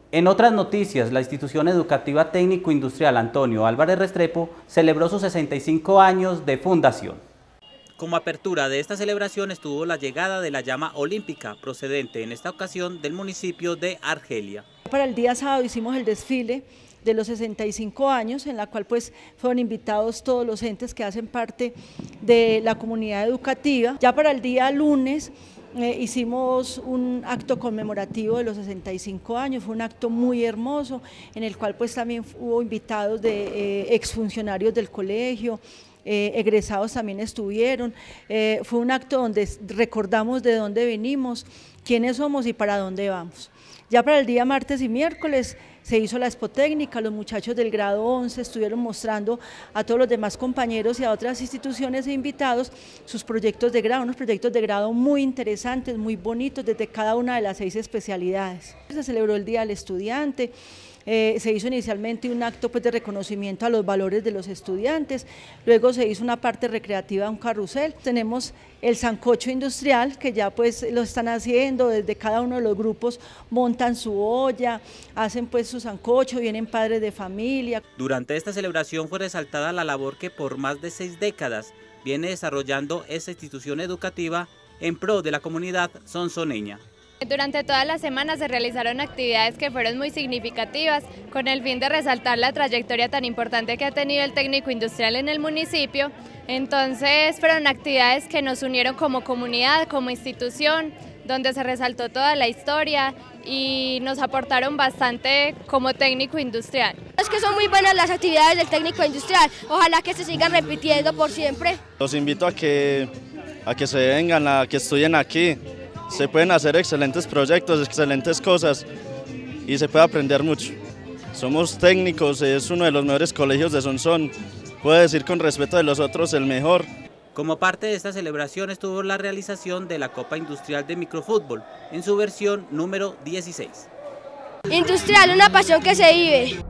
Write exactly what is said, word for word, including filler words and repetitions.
En otras noticias, la institución educativa técnico-industrial Antonio Álvarez Restrepo celebró sus sesenta y cinco años de fundación. Como apertura de esta celebración estuvo la llegada de la llama olímpica, procedente en esta ocasión del municipio de Argelia. Para el día sábado hicimos el desfile de los sesenta y cinco años, en la cual pues fueron invitados todos los entes que hacen parte de la comunidad educativa. Ya para el día lunes eh, hicimos un acto conmemorativo de los sesenta y cinco años, fue un acto muy hermoso, en el cual pues también hubo invitados de eh, exfuncionarios del colegio, Eh, egresados también estuvieron, eh, fue un acto donde recordamos de dónde venimos, quiénes somos y para dónde vamos. Ya para el día martes y miércoles se hizo la expo técnica, los muchachos del grado once estuvieron mostrando a todos los demás compañeros y a otras instituciones e invitados sus proyectos de grado, unos proyectos de grado muy interesantes, muy bonitos desde cada una de las seis especialidades. Se celebró el Día del Estudiante. Eh, se hizo inicialmente un acto pues, de reconocimiento a los valores de los estudiantes, luego se hizo una parte recreativa, un carrusel. Tenemos el sancocho industrial, que ya pues lo están haciendo, desde cada uno de los grupos montan su olla, hacen pues su sancocho, vienen padres de familia. Durante esta celebración fue resaltada la labor que por más de seis décadas viene desarrollando esta institución educativa en pro de la comunidad sonsoneña. Durante toda la semana se realizaron actividades que fueron muy significativas con el fin de resaltar la trayectoria tan importante que ha tenido el técnico industrial en el municipio. Entonces fueron actividades que nos unieron como comunidad, como institución, donde se resaltó toda la historia y nos aportaron bastante como técnico industrial. Es que son muy buenas las actividades del técnico industrial, ojalá que se sigan repitiendo por siempre. Los invito a que, a que se vengan, a que estudien aquí. Se pueden hacer excelentes proyectos, excelentes cosas y se puede aprender mucho. Somos técnicos, es uno de los mejores colegios de Sonsón, puedo decir con respeto de los otros el mejor. Como parte de esta celebración estuvo la realización de la Copa Industrial de Microfútbol en su versión número dieciséis. Industrial, una pasión que se vive.